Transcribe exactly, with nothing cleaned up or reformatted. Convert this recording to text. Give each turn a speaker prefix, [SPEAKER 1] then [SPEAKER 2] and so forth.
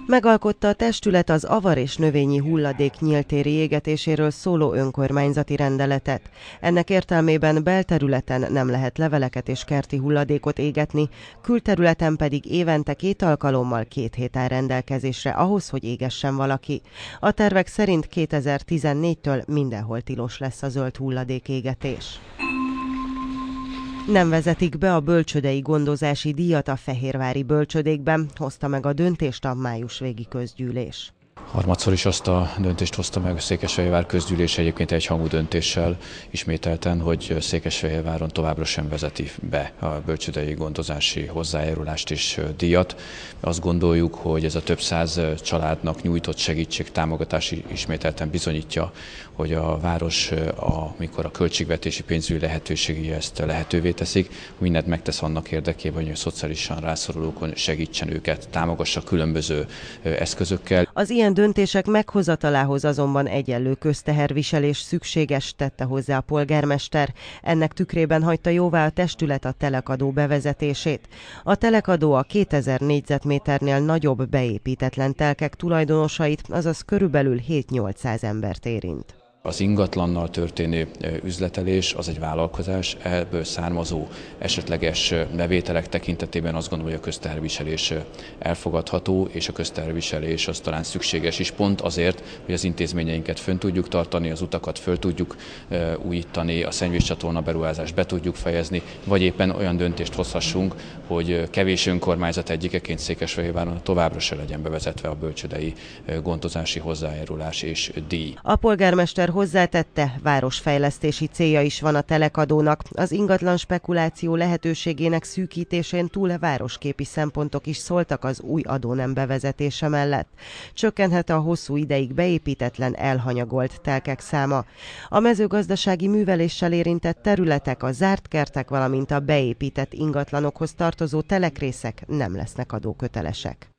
[SPEAKER 1] Megalkotta a testület az avar és növényi hulladék nyíltéri égetéséről szóló önkormányzati rendeletet. Ennek értelmében belterületen nem lehet leveleket és kerti hulladékot égetni, külterületen pedig évente két alkalommal két hét áll rendelkezésre ahhoz, hogy égessen valaki. A tervek szerint kétezer-tizennégytől mindenhol tilos lesz a zöld hulladékégetés. Nem vezetik be a bölcsődei gondozási díjat a fehérvári bölcsődékben, hozta meg a döntést a május végi közgyűlés.
[SPEAKER 2] Harmadszor is azt a döntést hozta meg a Székesfehérvár közgyűlés, egyébként egyhangú döntéssel ismételten, hogy Székesfehérváron továbbra sem vezeti be a bölcsődei gondozási hozzájárulást és díjat. Azt gondoljuk, hogy ez a több száz családnak nyújtott segítség, támogatás ismételten bizonyítja, hogy a város, amikor a költségvetési pénzügyi lehetőségei ezt lehetővé teszik, mindent megtesz annak érdekében, hogy a szociálisan rászorulókon segítsen őket, támogassa különböző eszközökkel.
[SPEAKER 1] Az ilyen döntések meghozatalához azonban egyenlő közteherviselés szükséges, tette hozzá a polgármester. Ennek tükrében hagyta jóvá a testület a telekadó bevezetését. A telekadó a kétezer négyzetméternél nagyobb beépítetlen telkek tulajdonosait, azaz körülbelül hét-nyolcszáz embert érint.
[SPEAKER 2] Az ingatlannal történő üzletelés az egy vállalkozás, ebből származó esetleges bevételek tekintetében azt gondolom, hogy a közteherviselés elfogadható, és a közteherviselés az talán szükséges is pont azért, hogy az intézményeinket fönn tudjuk tartani, az utakat föl tudjuk újítani, a szennyvízcsatorna beruházást be tudjuk fejezni, vagy éppen olyan döntést hozhassunk, hogy kevés önkormányzat egyikeként Székesfehérváron továbbra se legyen bevezetve a bölcsődei gondozási hozzájárulás és díj.
[SPEAKER 1] A polgármester hozzátette, városfejlesztési célja is van a telekadónak. Az ingatlan spekuláció lehetőségének szűkítésén túl városképi szempontok is szóltak az új adónem bevezetése mellett. Csökkenhet a hosszú ideig beépítetlen, elhanyagolt telkek száma. A mezőgazdasági műveléssel érintett területek, a zárt kertek, valamint a beépített ingatlanokhoz tartozó telekrészek nem lesznek adókötelesek.